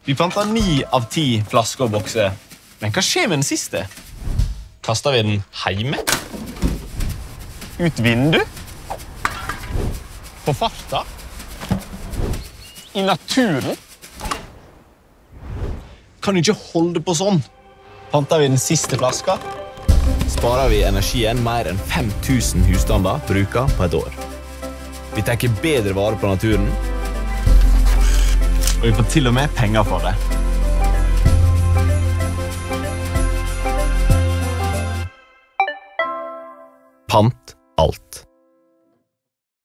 Vi panter 9 av 10 flasker og bokser. Men hva skjer med den siste? Kaster vi den hjemme? Ut vindu? På farta? I naturen? Kan du ikke holde på sånn? Panter vi den siste flaska? Sparer vi energien mer enn 5000 husstander bruker på et år. Vi tenker bedre vare på naturen. Og vi får til og med penger for det. Pant alt.